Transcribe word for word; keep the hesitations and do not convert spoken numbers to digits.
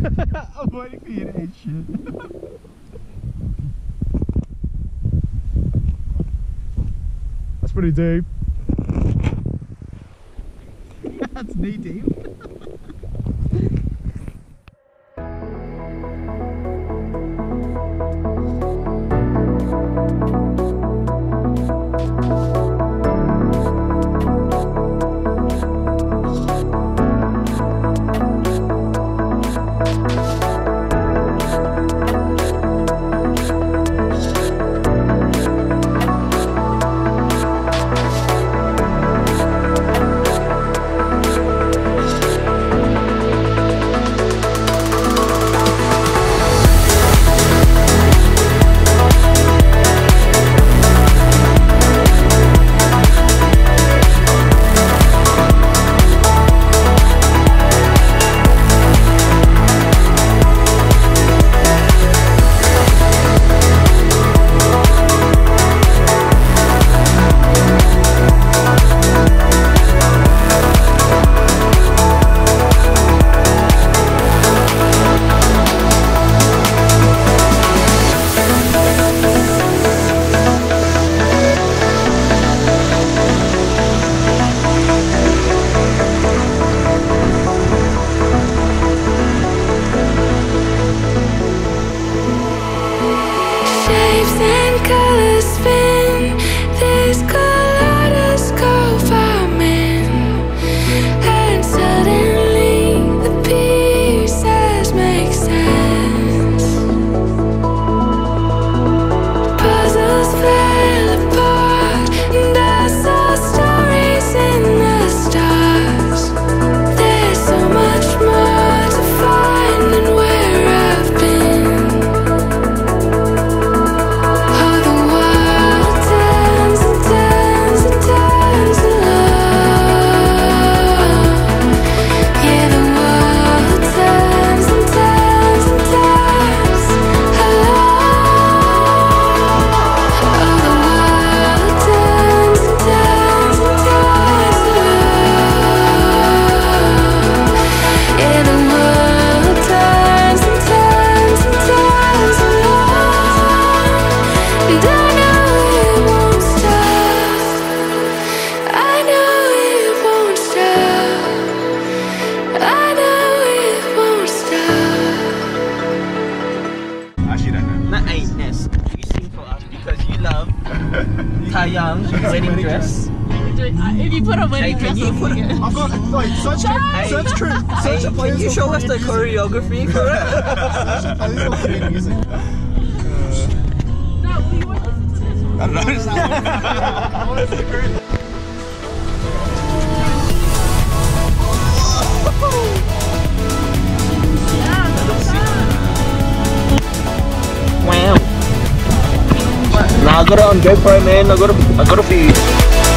I'm waiting for you to eat shit. That's pretty deep. That's knee deep. Young wedding dress. If you put a wedding dress on, put it. I've got wait, search hey, search crew. Hey, search can you show us the choreography for it? No, you want to listen to this one? I don't know. I want to see the crew. Wow. Nah, I got it on GoPro, man. I got to, I got to be.